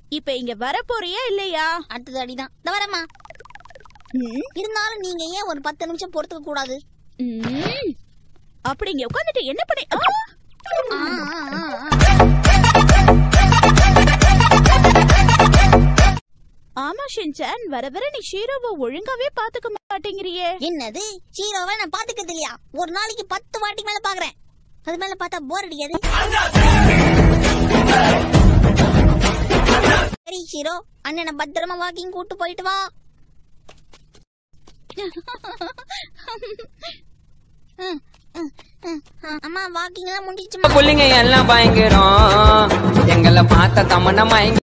இப்ப இங்க வர போறியா இல்லையா? அடுத்தது அடிதான். இந்த வரமா. இருந்தாலும் நீங்க ஏன் ஒரு 10 நிமிஷம் பொறுத்துக்க கூடாது? அப்படி இங்க உட்காந்துட்டு என்ன பண்ணி? ஆமா சின்சான், வர வர நீ ஷீரோவை ஒழுங்காவே பாத்துக்க மாட்டேங்கிறியே. என்னது? ஷீரோவை நான் பாத்துக்கிறது இல்லையா? ஒரு நாளைக்கு 10 வாட்டி மேல பாக்குறேன். அது மேல பார்த்தா போர் அடிக்காது. சரி ஷீரோ, அண்ணனை பத்திரமா வாக்கிங் கூட்டு போயிட்டு வா. அம்மா வாக்கிங் எல்லாம் முடிஞ்சிச்சு. புள்ளிங்க எல்லாம் பயங்கரம், எங்களை பார்த்த தமன்னா மயங்க